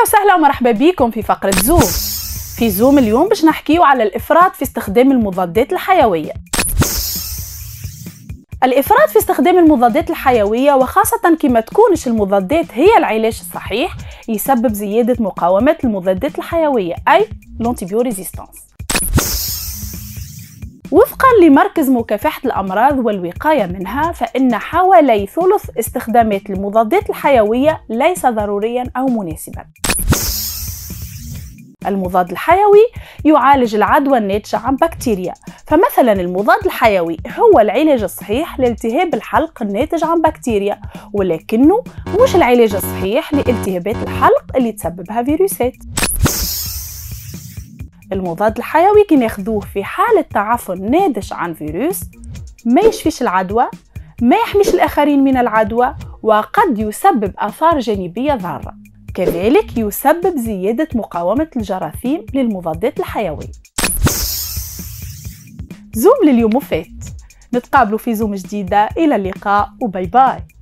وسهلا ومرحبا بكم في فقرة زوم. في زوم اليوم باش نحكيو على الإفراط في استخدام المضادات الحيوية. الإفراط في استخدام المضادات الحيوية وخاصة كما تكونش المضادات هي العلاج الصحيح يسبب زيادة مقاومة المضادات الحيوية أي l'antibioresistance. وفقا لمركز مكافحة الأمراض والوقاية منها فإن حوالي ثلث استخدامات المضادات الحيوية ليس ضروريا أو مناسبا. المضاد الحيوي يعالج العدوى الناتجة عن بكتيريا، فمثلا المضاد الحيوي هو العلاج الصحيح لالتهاب الحلق الناتج عن بكتيريا، ولكنه مش العلاج الصحيح لالتهابات الحلق اللي تسببها فيروسات. المضاد الحيوي كي ناخذوه في حالة تعفن ناتج عن فيروس ما يشفيش العدوى، ما يحميش الآخرين من العدوى، وقد يسبب آثار جانبية ضارة. كذلك يسبب زيادة مقاومة الجراثيم للمضادات الحيوية. زوم لليوم فات، نتقابلوا في زوم جديدة، إلى اللقاء وباي باي.